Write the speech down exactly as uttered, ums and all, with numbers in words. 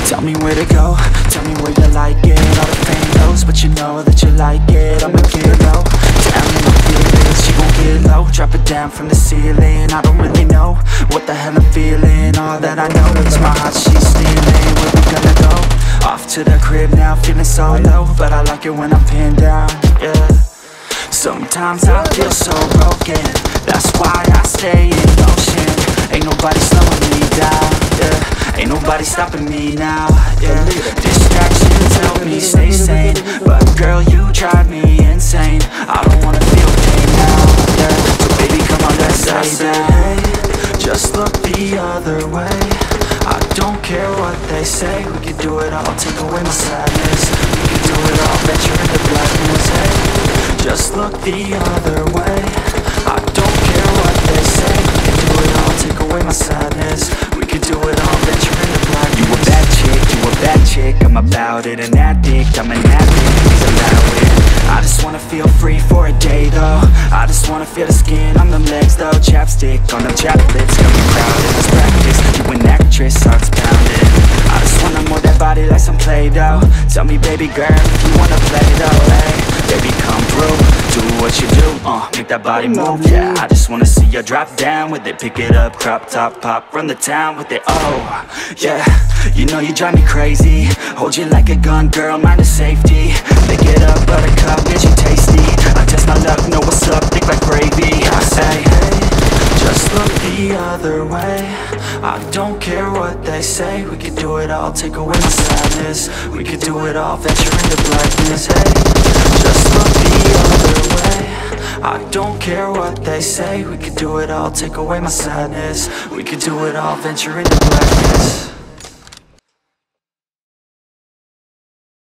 Tell me where to go, tell me where you like it. All the fame knows, but you know that you like it. I'ma get low, damn in the feelings. She gon' get low, drop it down from the ceiling. I don't really know what the hell I'm feeling. All that I know is my heart, she's stealing. Where we gonna go? Off to the crib now, feeling so low, but I like it when I'm pinned down, yeah. Sometimes I feel so broken, that's why I stay in motion. Ain't nobody slowing me down, yeah. Ain't nobody stopping me now, yeah. Distractions help me stay sane, but girl, you drive me insane. I don't wanna feel pain now, yeah. So baby, come on, let's say that. Hey, just look the other way. I don't care what they say. We could do it all, take away my sadness. We could do it all, venture into blackness. Hey, just look the other way. I don't care what they say. We could do it all, take away my sadness. We could do it all, venture into blackness. You a bad chick, you a bad chick. I'm about it, an addict, I'm an addict, please allow it. I just wanna feel free for a day though. I just wanna feel the skin on them legs though. Chapstick on them chapped lips, got me crowded. Let's practice, you an actress, heart's pounding. I just wanna move that body like some Play-Doh. Tell me baby girl if you wanna play though. Hey, baby come through, do what you do, uh, make that body move, yeah. I just wanna see you drop down with it, pick it up, crop top, pop, run the town with it, oh, yeah. You know you drive me crazy, hold you like a gun, girl, mind the safety. Pick it up, buttercup, get you tasty. I test my luck, know what's up, thick like gravy. I say, hey, just look the other way. I don't care what they say. We could do it all, take away my sadness. We could do it all, venture into blackness. Hey, just look the other way. I don't care what they say. We could do it all, take away my sadness. We could do it all, venture into blackness.